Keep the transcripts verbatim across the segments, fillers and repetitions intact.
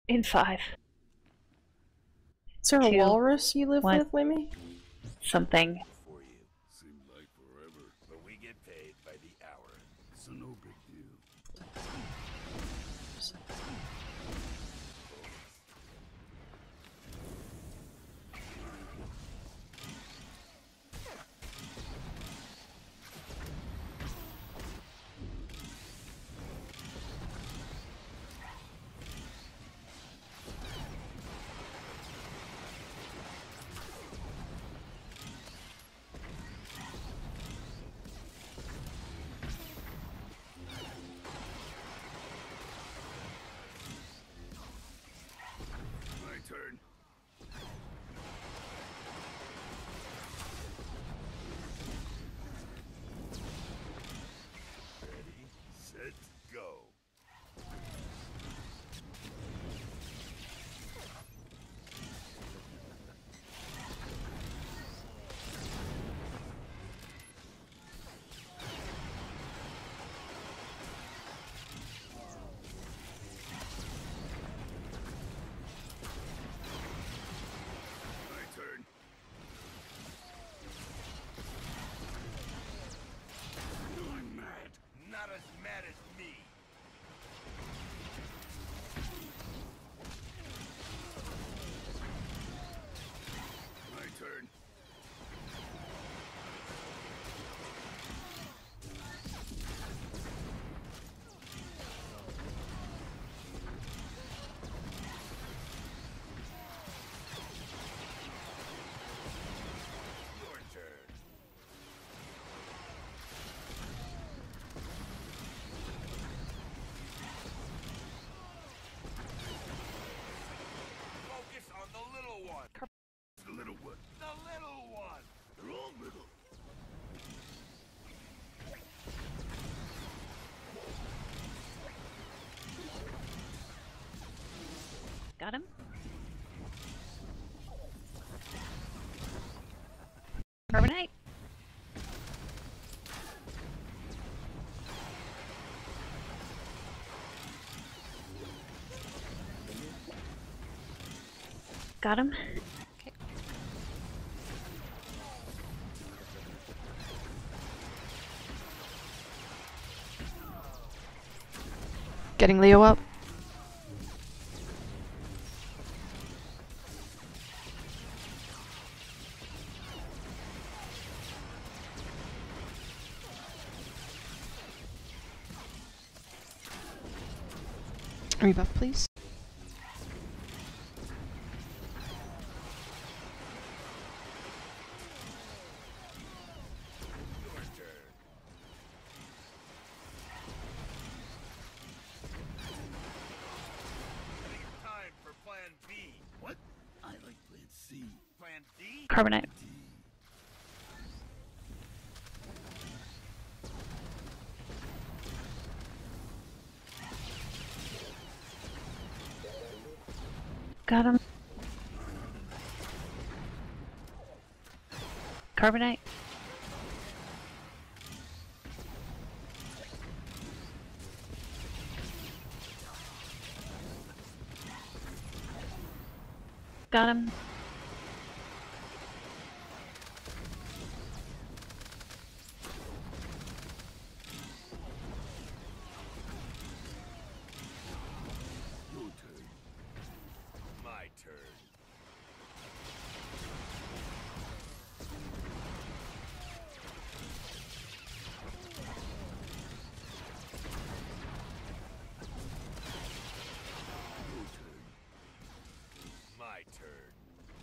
In five. Is there a Two, walrus you live one. with, Wimmy? Something. For you. Seemed like forever, but we get paid by the hour, so no big deal. My turn. Ready, set, go. My turn. I'm mad. Not as mad as me. My turn. Your turn. Focus on the little one. The little one. The little one. They're all little. Got him? Carbonite. Got him? Okay. Getting Leo up. Rebuff, please. Your turn. I think it's time for Plan B. What? I like Plan C. Plan D? Carbonite. D. Got him. Carbonite. Got him. Your turn. My turn. Your turn. My turn.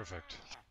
Perfect.